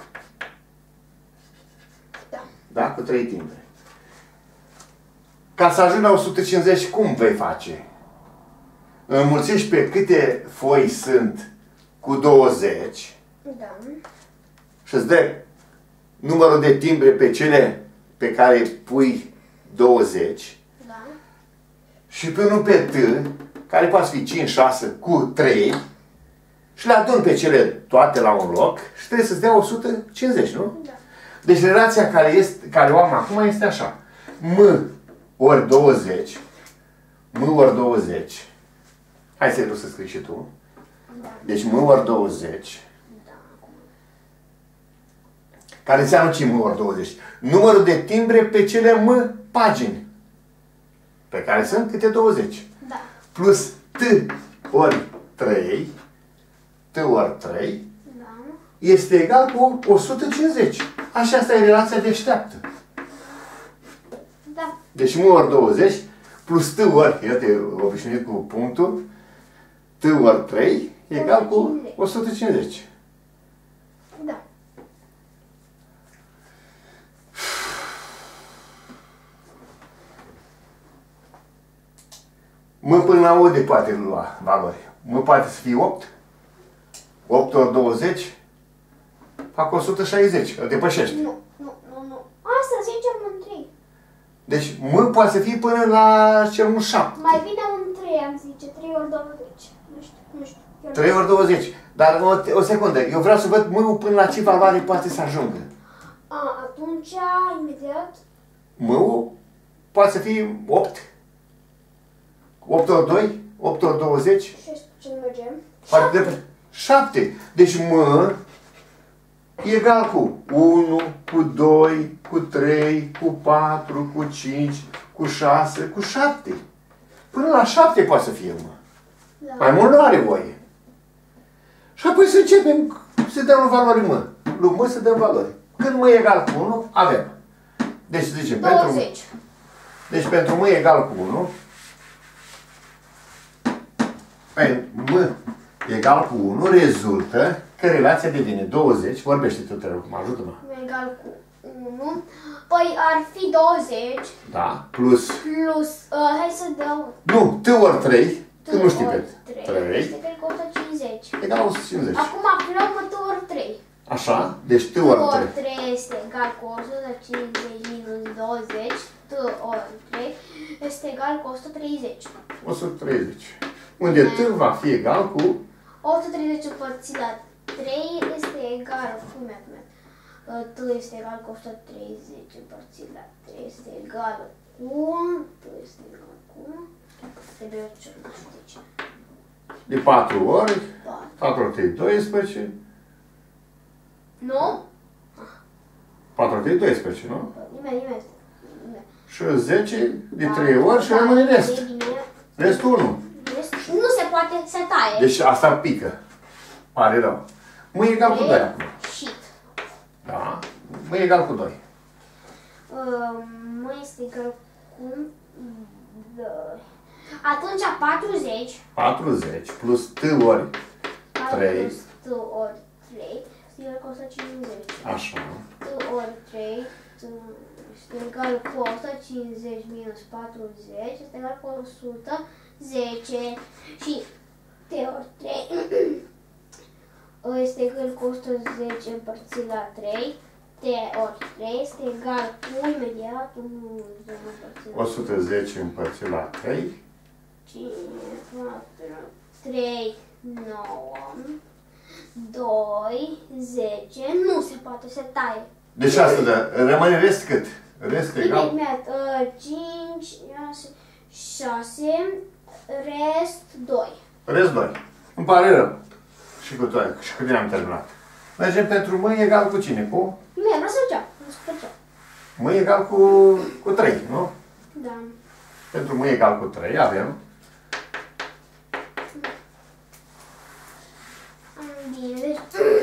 Da. Da? Cu 3 timbre. Ca să ajungi la 150, cum vei face? Înmulțești pe câte foi sunt cu 20 Da. și îți dă numărul de timbre pe cele pe care pui 20 Da. și pe unul pe T, care poate fi 5, 6 cu 3 și le adun pe cele toate la un loc și trebuie să-ți dea 150, nu? Da. Deci relația care o am acum este așa. M ori 20, M ori 20, hai să scrii și tu. Da. Deci M ori 20, Da. care înseamnă ce M ori 20? Numărul de timbre pe cele M pagini, pe care sunt câte 20. Da. Plus T ori 3, T ori 3, Da. este egal cu 150. Așa, asta e relația deșteaptă. Da. Deci M ori 20 plus T ori, iată, obișnuit cu punctul, T ori 3 egal cu 150. Da. M până la unde poate lua valori? M poate să fie 8. 8 ori 20 fac 160, îl depășește. Nu. Asta zicem un 3. Deci M poate să fie până la cel mult 7. Mai bine un 3, am zice. 3 ori 20. Nu știu. 3 ori 20. Dar o secundă, eu vreau să văd M-ul până la ce valoare poate să ajungă. Atunci, imediat. M-ul poate să fie 8. 8 ori 2, 8 ori 20. Și ce mergem? 7. Deci M e egal cu 1, cu 2, cu 3, cu 4, cu 5, cu 6, cu 7. Până la 7 poate să fie M. Da. Mai mult nu are voie. Și apoi să începem să dăm valori M. Lui M să dăm valori. Când M e egal cu 1, avem. Deci zicem, 20. pentru M e egal cu 1, M egal cu 1 rezultă că relația devine 20, vorbește-te, te rog, ajută-mă. Egal cu 1. Păi ar fi 20 Da, plus, hai să dau nu, T ori 3, tu nu știi ori pe 3. 3, Este cred că 150. egal 150. Acum aflăm T ori 3. Așa, deci T T ori ori 3. 3 este egal cu 150 minus 20. T ori 3 este egal cu 130. 130. Unde T va fi egal cu 130 împărțit la 3 este egal, T este egal cu 130 împărțit la 3 este egal cu, T este egal cu, trebuie ce nu știu de ce. de 4 ori, 4. 4 ori 3, 12, Nu? 4 ori 3, 12, nu? Nimeni. Și 10 de 3 ori și rămâne rest. Restul 1. Nu se poate, se taie. Deci asta pică. Pare rău. M e egal cu 2 acum. Shit. Da? M e egal cu 2. M este egal cu 2. Atunci 40. 40 plus T ori 3. T ori 3 este egal cu 150. Așa. T ori 3 este egal cu 150 minus 40 este egal cu 110 și T ori 3 este egal cu 110 împărțit la 3. T ori 3 este egal cu imediat 110 împărțit la 3. 5, 4, 3, 9, 2, 10, nu se poate, se taie. Deci asta da. Rămâne rest cât? Rest egal? Imediat, 5, 6, rest 2. Rest 2. Îmi pare rău. Și cu toate. Și cu tine am terminat. Mergem pentru M egal cu cine? Cu? Imediat, vreau să făceam. M egal cu 3, nu? Da. Pentru m egal cu 3 avem. Bine, deci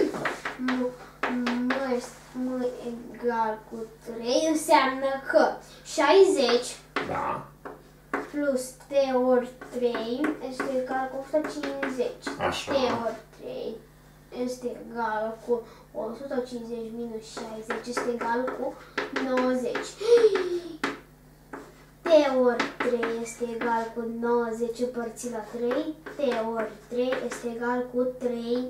m egal cu 3 înseamnă că 60 Da. plus t ori 3 este egal cu 150. Așa. T ori 3 este egal cu 150 minus 60 este egal cu 90. T ori 3 este egal cu 90 împărțit la 3. T ori 3 este egal cu 30.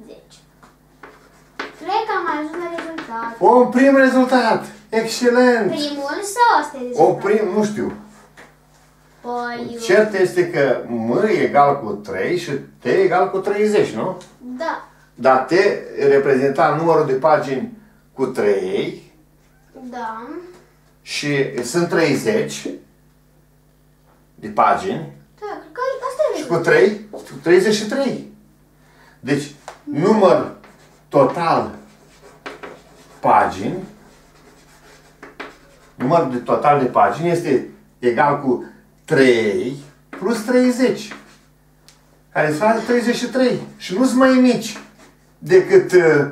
Cred că am ajuns la rezultat. Un prim rezultat! Excelent! Primul sau asta e rezultat? Oprim, nu știu. Păi, Cert este că m egal cu 3 și t egal cu 30, nu? da, Dar t reprezenta numărul de pagini cu 3 da, și sunt 30 de pagini da, cred că asta e și cu rezultat. 3, 33. Deci, număr total pagini, numărul de total de pagini este egal cu 3 plus 30, care se face 33. Și nu sunt mai mici decât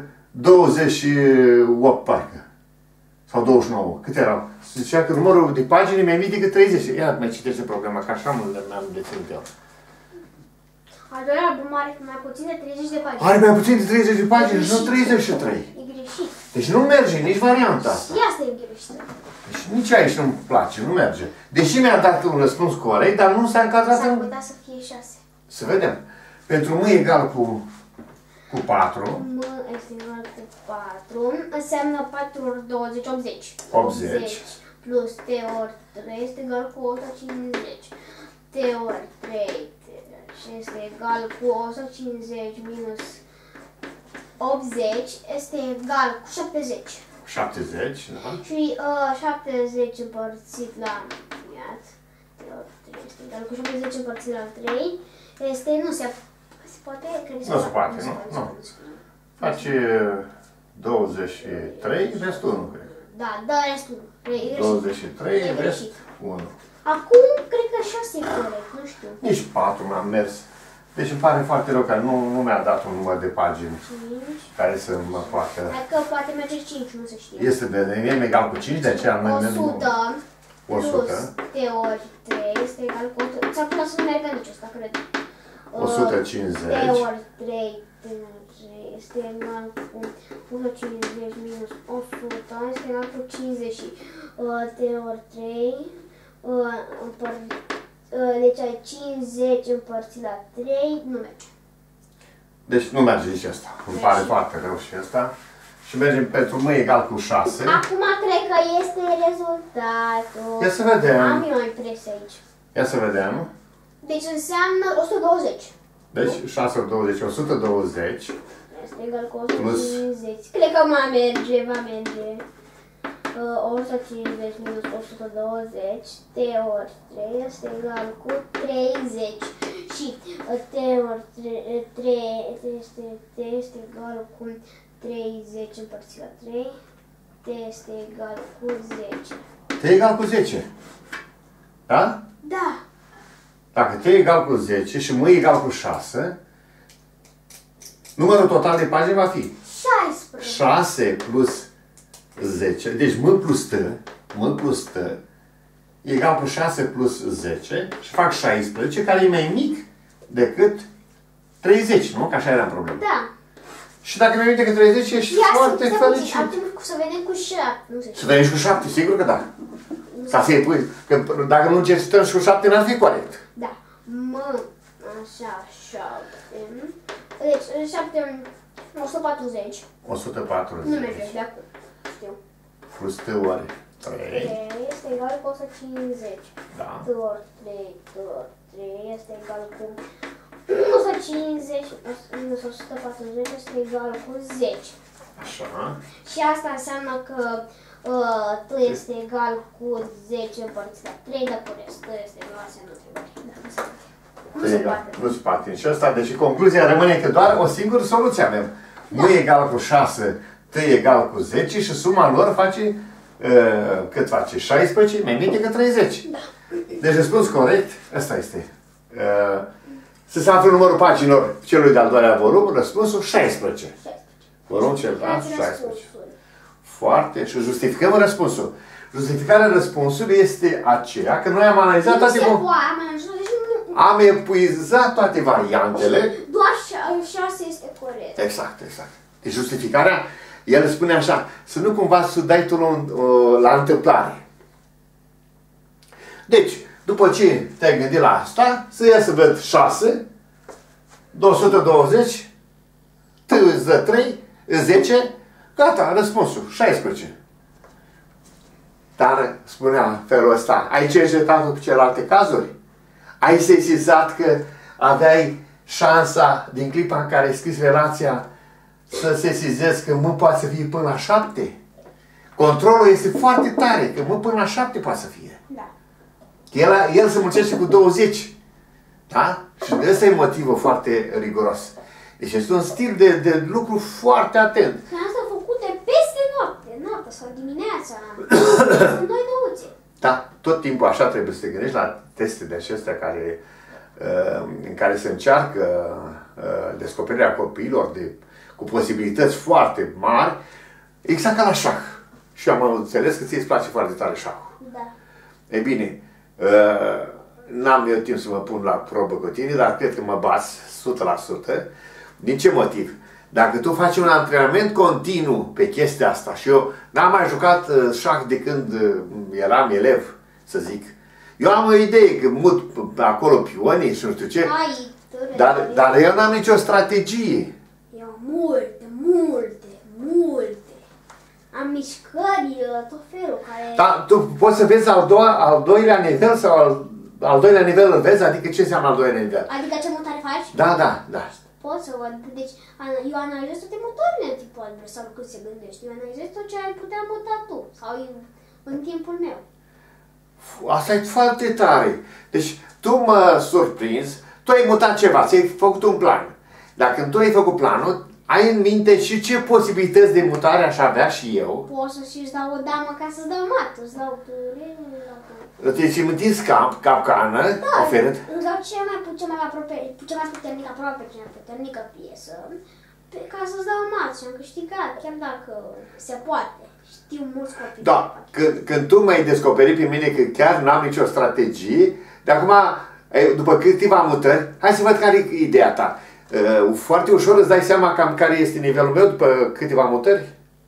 28, parcă. Sau 29. Cât erau? Se zicea că numărul de pagini e mai mic decât 30. Ia mai citește problema, că așa mi-am deținut eu. Al doilea album are mai puțin de 30 de pagini. Are mai puțin de 30 de pagini și nu 33. E greșit. Deci nu merge nici varianta asta. Și asta e greșită. Deci nici aici nu-mi place, nu merge. Deși mi-a dat un răspuns corect, dar nu s-a încadrat S-ar în... putea să fie 6. Să vedem. Pentru m egal cu 4. M este egal cu 4. Înseamnă 4 ori 20, 80. 80. Plus t ori 3 este egal cu 150. T ori 3 este egal cu 150 minus 80 este egal cu 70. 70, da? Și 70 împărțit la iat, T ori 3 este egal cu 70 împărțit la 3 este, nu se poate, cred că Nu se poate, nu. Face 23, restul 1, cred. Da, da, restul. E greșit. 23, E rest greșit. 1. Acum, cred că 6 e corect, nu știu. Nici 4 mi-am mers. Deci îmi pare foarte rău că nu mi-a dat un număr de pagini 5. care să mă poată... Dacă poate merge 5, nu se știe. Este de m egal cu 5, de aceea nu 100 plus 100. t ori 3 este egal cu 100. S-ar putea să nu meargă nici ăsta, cred. 150. T ori 3 este egal cu 150 minus 100 este egal cu 50. T ori 3 deci ai 50 împărțit la 3, nu merge. Deci nu merge nici asta. Îmi pare foarte rău și asta. Și mergem pentru m egal cu 6. Acum cred că este rezultatul. Ia să vedem. Am eu o impresie aici. Ia să vedem. Deci înseamnă 120. Deci 6 ori 20, 120. Este egal cu 150. Cred că va merge. 150 minus 120, t ori 3 este egal cu 30 și t ori 3 este egal cu 30 împărțit la 3, t este egal cu 10. T egal cu 10. Da? Da. Dacă t egal cu 10 și m egal cu 6, numărul total de pagini va fi 16. 6 plus 10, deci m plus t egal cu 6 plus 10 și fac 16, care e mai mic decât 30, nu? Că așa era problema. Da. Și dacă e mai mic decât 30, ești foarte fericit. Acum să vedem cu 7. Nu se Să vedem și cu 7, sigur că da. Ca să-i pui, că dacă nu cercetăm și cu 7, n-ar fi corect. Da. Așa, 7. Deci 7, 140. 140. Nu merge de acum. Știu. Plus t ori 3. 3 este egal cu 150. Da. T ori 3, T ori 3 este egal cu 150 minus 140 este egal cu 10. Așa. Și asta înseamnă că T este egal cu 10 împărțit la 3, dar cu rest T este egal, asta nu trebuie. Da, nu se poate. Nu se poate. Și asta, deci concluzia rămâne că doar o singură soluție avem. M egal cu 6, T egal cu 10 și suma lor face, cât face? 16, mai mic decât 30. Da. Deci răspuns corect, ăsta este. Să se află numărul paginilor celui de-al doilea volum, răspunsul 16. Volum cel, da? 16. Foarte. Și justificăm răspunsul. Justificarea răspunsului este aceea că noi am analizat toate... Am epuizat toate variantele. Doar 6 este corect. Exact. Deci justificarea, el spune așa, să nu cumva să dai tu la întâmplare. Deci, după ce te-ai gândit la asta, să ia să văd 6, 220, îți dă 3, 10, gata, răspunsul, 16. Dar, spunea felul ăsta, ai cercetat cu celelalte cazuri? Ai sesizat că aveai șansa, din clipa în care ai scris relația, să sesizezi că poate să fie până la 7? Controlul este foarte tare, că până la 7 poate să fie. Da. El se mulțește cu 20. Da? Și ăsta e motivul foarte riguros. Deci este un stil de lucru foarte atent. Că asta făcute peste noapte sau dimineața. Noi nouțe. Da, tot timpul așa trebuie să te gândești la teste de acestea în care se încearcă descoperirea copiilor cu posibilități foarte mari, exact ca la șah. Și am înțeles că ție îți place foarte tare șahul. Da. E bine, n-am eu timp să mă pun la probă cu tine, dar cred că mă bați 100%. Din ce motiv? Dacă tu faci un antrenament continuu pe chestia asta și eu n-am mai jucat șah de când eram elev, să zic, eu am o idee că mut acolo pionii și nu știu ce, dar eu n-am nicio strategie. Eu am multe. Am mișcări, tot felul care... Da, tu poți să vezi al doilea nivel sau al doilea nivel îl vezi? Adică ce înseamnă al doilea nivel? Adică ce mutare faci? Da. Pot să văd. Deci, eu analizez toate mutările în tipul adversarul cât se gândește. Eu analizez tot ce ai putea muta tu. Sau în timpul meu. Asta e foarte tare. Deci, tu mă surprinzi, tu ai mutat ceva, ți-ai făcut un plan. Dacă tu ai făcut planul, ai în minte și ce posibilități de mutare aș avea și eu. Poți să-și dau o damă ca să-ți dau mat. Îți dau... Deci îmi întinzi capcană, oferând. Îți dau cea mai puternică, aproape cea mai puternică piesă, ca să-ți dau mat și am câștigat, chiar dacă se poate. Știu mulți copii. Da, când tu m-ai descoperit pe mine că chiar n-am nicio strategie, de acum, după câteva mutări, hai să văd care e ideea ta. Foarte ușor îți dai seama cam care este nivelul meu după câteva mutări?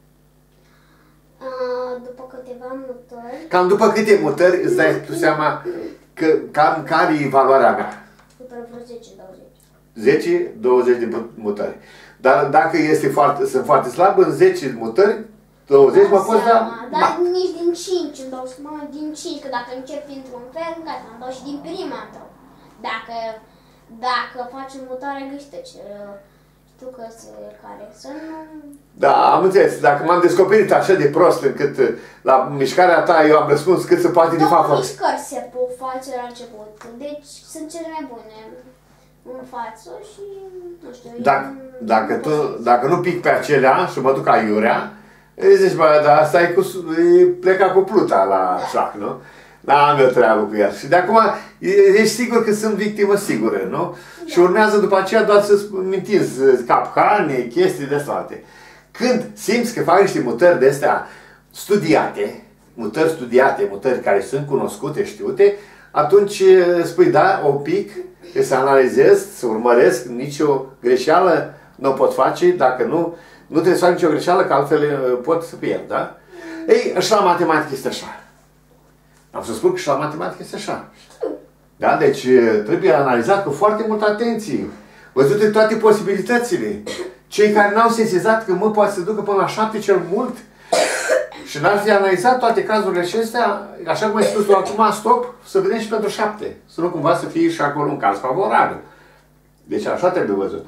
După câteva mutări... Cam după câte mutări îți dai tu seama cam care e valoarea mea? După vreo 10-20. 10-20 de mutări. Dar dacă sunt foarte slab, în 10 mutări, 20 mă poți da... Dar nici din 5 îmi dau din 5, că dacă încep dintr-un fel, gata, îmi dau și din prima îmi dau. Dacă facem mutarea gâște, știu că care să nu... Da, am înțeles. Dacă m-am descoperit așa de prost încât la mișcarea ta eu am răspuns cât se poate de fapt. Două mișcări se pot face la început. Deci sunt cele mai bune în față și, nu știu... Dacă nu pic pe acelea și mă duc aiurea, zici, bă, dar asta e pleca cu pluta la șah, nu? N-am eu treabă cu el. Și de acum ești sigur că sunt victimă sigură, nu? Da. Și urmează după aceea doar să-ți mintiți capcane, chestii de toate. Când simți că faci niște mutări de astea studiate, mutări care sunt cunoscute, știute, atunci spui, da, un pic, să analizez, să urmăresc, nicio greșeală nu o pot face, dacă nu trebuie să fac nicio greșeală, că altfel pot să pierd, da? Ei, și la matematică este așa. Am să spun că și la matematică este așa. Da? Deci trebuie analizat cu foarte multă atenție. Văzute toate posibilitățile. Cei care n-au sesizat că poate să ducă până la 7 cel mult și n-ar fi analizat toate cazurile acestea, așa cum ai spus tu acum, stop, să vedem și pentru 7. Să nu cumva să fie și acolo un caz favorabil. Deci așa trebuie văzut.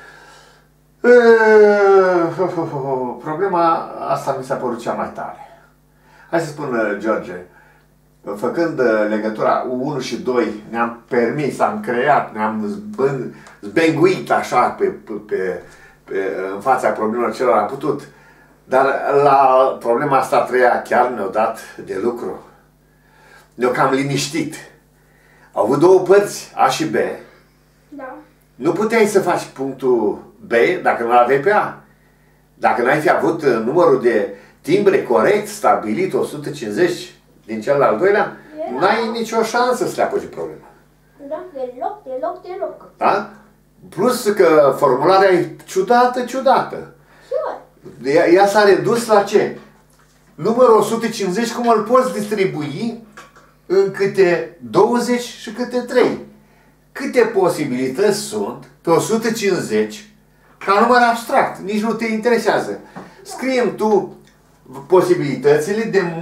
Problema asta mi s-a părut cea mai tare. Hai să spun, George, făcând legătura 1 și 2, ne-am permis, am creat, ne-am zbenguit așa în fața problemelor celor am putut. Dar la problema asta a treia chiar ne-au dat de lucru. ne-a cam liniștit. Au avut două părți, A și B. Da. Nu puteai să faci punctul B dacă nu aveai pe A. Dacă n-ai fi avut numărul de timbre corect, stabilit, 150 din cel al doilea, n-ai nicio șansă să te apuci problema. Da, deloc. Da? Plus că formularea e ciudată. Ea s-a redus la ce? Numărul 150, cum îl poți distribui în câte 20 și câte 3. Câte posibilități sunt pe 150 ca număr abstract, nici nu te interesează. Scrie tu posibilitățile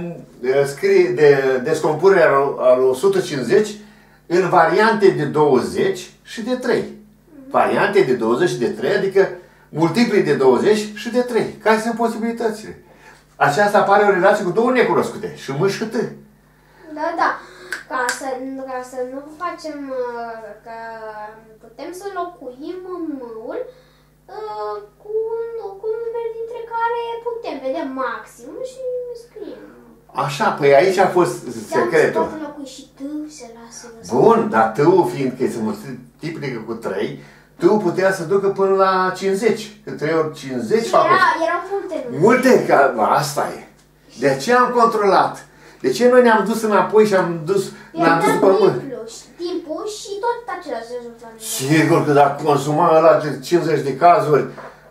de descompunere al 150 în variante de 20 și de 3. Variante de 20 și de 3, adică multipli de 20 și de 3. Care sunt posibilitățile? Aceasta apare o relație cu două necunoscute, și M și T. Da. Ca să nu facem, că putem să locuim M-ul cu un număr dintre care putem vedea maxim și scriem. Așa, păi aici a fost secretul. Poate locui și T se lasă. Bun, dar T-ul fiindcă se multiplică cu 3, T-ul putea să ducă până la 50. Că 3 ori 50 fac... Erau multe. Multe, asta e. De aceea am controlat. De ce noi ne-am dus înapoi și am dus după mână? Timpul și tot același rezultat. Sigur că dacă consuma ăla de 50 de cazuri,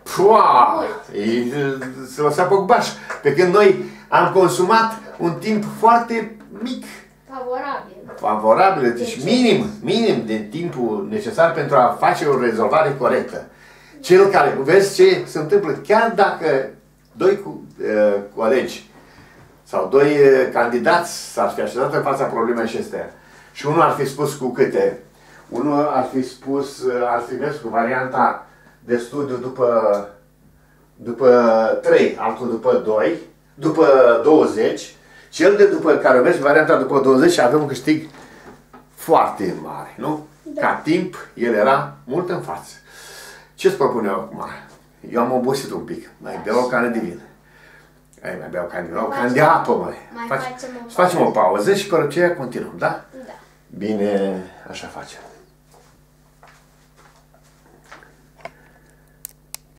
se lăsa pe baș. Pe când noi am consumat un timp foarte mic. Favorabil, deci minim de timpul necesar pentru a face o rezolvare corectă. Cel care, vezi ce se întâmplă, chiar dacă doi colegi sau doi candidați s-ar fi așezat în fața problemei acestea și unul ar fi spus cu câte, unul ar fi mers cu varianta de studiu după 3, altul după 2, după 20, cel de după care merge varianta după 20 și avem un câștig foarte mare, nu? Da. Ca timp, el era mult în față. Ce-ți propun eu acum? Eu am obosit un pic. Mai beau o cană de vin. Mai beau o cană de apă, măi. Facem o pauză și pe aceea continuăm, da? Da. Bine, așa facem.